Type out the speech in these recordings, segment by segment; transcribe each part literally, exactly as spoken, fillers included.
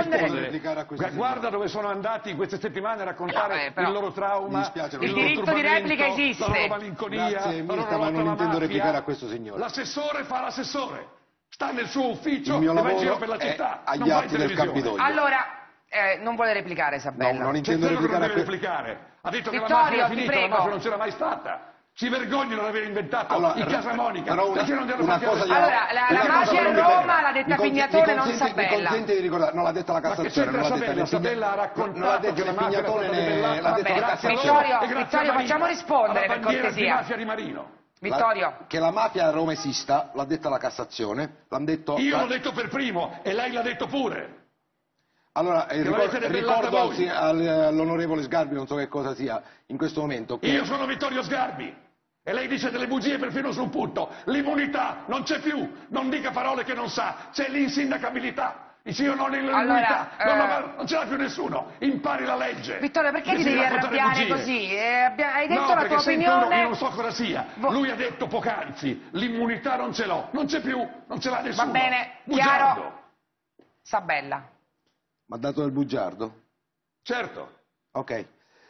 rispondere. Guarda dove sono andati in queste settimane a raccontare no, eh, però, il loro trauma, dispiace, il, il loro diritto di replica esiste. la loro malinconia, Grazie, la loro Mirta, ma lotta non alla intendo mafia. replicare a questo signore. L'assessore fa l'assessore, sta nel suo ufficio Il mio e va in giro lavoro per la è città, agli non va in atti del televisione. Campidoglio. Allora, eh, non vuole replicare, No, Sabella. non C'è intendo quello che non replicare a deve que- replicare. Ha detto che la Vittorio, mafia è ti finita, prego. la mafia non c'era mai stata. Si vergognano di aver inventato Allora, i Casa Monica. però una- perché non li hanno una fatti cosa arrestare? Allora, la, Una la cosa mafia a non Roma mi- l'ha detta mi con- Pignatone, mi non consente- Mi Sabella. consente di ricordare, non l'ha detta la Ma che Cassazione, non l'ha c'entra detta né Sabella? Sabella ha Pigna- raccontato non l'ha detto che la né mafia Pignatone era stata né debellata. l'ha detto Vabbè, la Cassazione. Vittorio, E grazie Vittorio, a Marino, facciamo rispondere, alla per bandiera cortesia. antimafia di Marino. Vittorio. La- che la mafia a Roma esista, l'ha detta la Cassazione, l'hanno detto... Io la- l'ho detto per primo e lei l'ha detto pure. Allora, eh, Che ricor- l'avete debellata ricordo al voi. si- al- all'onorevole Sgarbi, non so che cosa sia in questo momento, che Io sono Vittorio Sgarbi e lei dice delle bugie perfino sul punto. L'immunità non c'è più, non dica parole che non sa, c'è l'insindacabilità. Dice io non ho l'immunità, Allora, non, eh, la- non ce l'ha più nessuno, impari la legge. Vittorio, perché ti Invece di devi raccontare arrabbiare bugie. così? Eh, abbia- hai detto No, la perché tua sento uno che opinione. io non so cosa sia. Vo- Lui ha detto poc'anzi, l'immunità non ce l'ho, non c'è più, non ce l'ha nessuno. Va bene, Bugiardo. chiaro. Sabella. mi ha dato del bugiardo. Certo. Ok.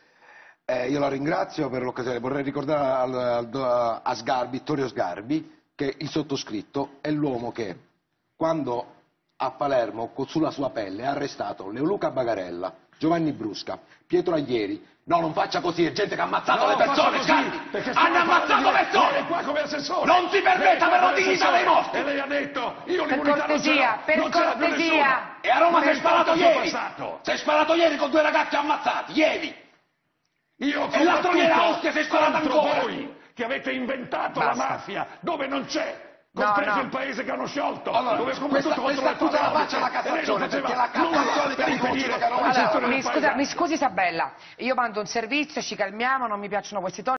Eh, io la ringrazio per l'occasione. Vorrei ricordare al- al- a Sgarbi, Vittorio Sgarbi, che il sottoscritto è l'uomo che, quando a Palermo, co- sulla sua pelle, ha arrestato Leoluca Bagarella, Giovanni Brusca, Pietro Aglieri. No, non faccia così, è gente che ha ammazzato No, le faccia persone, così, Sgarbi! perché Hanno stiamo ammazzato parlando di- persone! lei è qua come assessore. Non si permetta, Lei è qua però, come di dignità assessore. dei morti! E lei ha detto, io Per l'immunità non ce l'ho, cortesia, per non ce l'ha più cortesia. nessuno. E a Roma Non si è sparato importa il suo ieri! passato. Si è sparato ieri con due ragazzi ammazzati, ieri! Io ho E l'altro ieri a combattuto Ostia si è sparato contro ancora. voi che avete inventato Basta. la mafia dove non c'è. No, Compreso no. il paese che hanno sciolto, Allora, dove ho combattuto questa- contro questa le accusa la frodi, faccia alla e lei non Cassazione, faceva perché la nulla Cassazione per ha impedire riconosciuto che a Roma la c'è Allora, gestione mi, del scusa, paese. mi scusi Sabella, io mando un servizio, ci calmiamo, non mi piacciono questi toni.